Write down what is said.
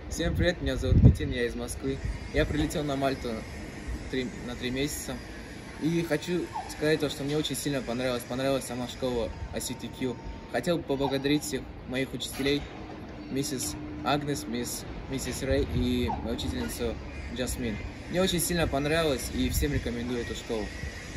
Всем привет, меня зовут Митин, я из Москвы. Я прилетел на Мальту на 3 месяца. И хочу сказать то, что мне очень сильно понравилась сама школа ICTQ. Хотел бы поблагодарить всех моих учителей, миссис Агнес, миссис Рэй и мою учительницу Джасмин. Мне очень сильно понравилось и всем рекомендую эту школу.